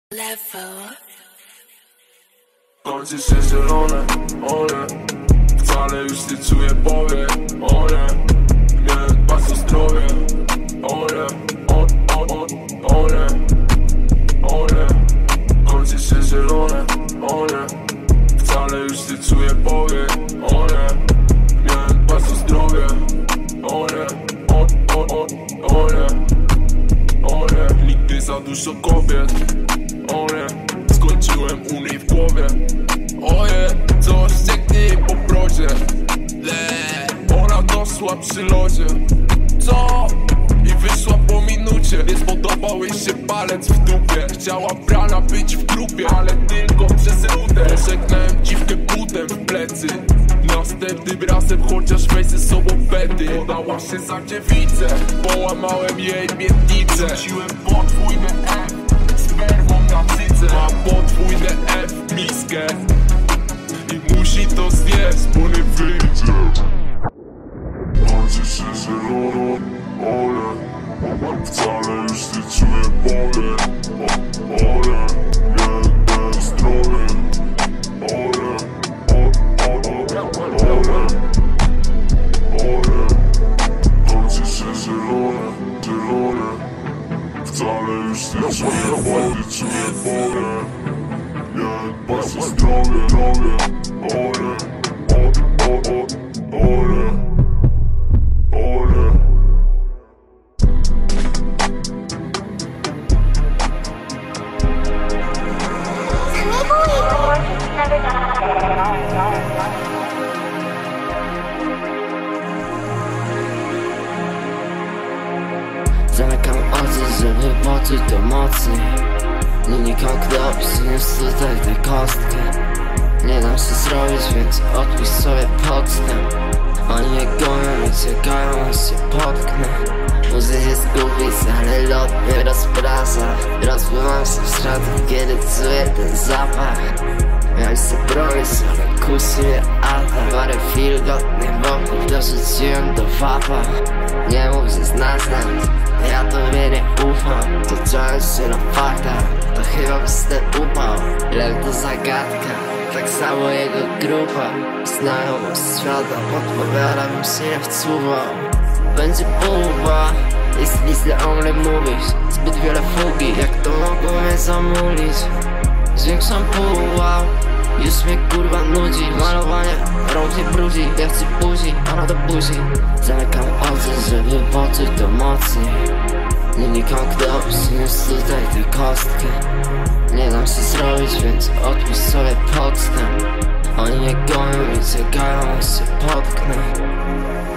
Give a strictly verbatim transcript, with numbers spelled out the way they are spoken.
Kończy się zielone, one wcale już nie czuję powie, one miałem dbać o zdrowie, one, on, on, on, one, one kończy się zielone, one wcale już nie czuję powie, one miałem dbać o zdrowie, one, on, on, on, one, one nigdy za dużo kobiet, one skończyłem u niej w głowie. Oje, coś cieknie jej po brodzie. Le, ona doszła przy lodzie. Co? I wyszła po minucie. Nie spodobał jej się palec w dupie. Chciała brana być w grupie, ale tylko przez rudę. Pożegnałem dziwkę butem w plecy. Następnym razem chociaż weź ze sobą pety. Podała się za dziewicę. Połamałem jej miednicę. Rzuciłem podwójne F spermą na cyce. Ma podwójne F miskę i musi to zjeść, bo nie wyjdzie. Kończy się zielone, ole wcale już nie czuję bóle. Ole, nie zdrowie. Ole, ole, ole, ole kończy się zielone, zielone wcale już nie czuję bóle, czuję bóle. Nie dbać o zdrowie, zdrowie. Ole, o, o, o, ole, ole. Zamykam oczy, żeby poczuć to mocniej. Linijką kropki, niósł tutaj tę kostkę. Nie dam się zrobić, więc odpuść sobie podstęp. Oni mnie gonią i czekają, aż się potknę. Muszę się skupić, ale lot mnie rozprasza. Rozpływam się w środku, kiedy czuję ten zapach. Miałem się bronić, ale kusi mnie atak. Parę wilgotnych boków dorzuciłem do wapa. Nie mów, że znasz nas, ja tobie nie ufam. Zacząłem się na faktach, to chyba przez ten upał. Lew to zagadka, tak samo jego grupa. Znajomość świata podpowiada, bym się nie wczuwał. Będzie połowa, jeśli źle o mnie mówisz. Zbyt wiele fugi, jak to mogło mnie zamulić. Zwiększam pułap, już mnie kurwa nudzi. Malowanie rąk nie brudzi, ja chcę buzi, ona do buzi. Zamykam oczy, żeby poczuć to mocniej. Linijką kropki, niósł tutaj tę kostkę. Nie dam się zrobić, więc odpuść sobie podstęp. Oni mnie gonią i czekają, aż się potknę.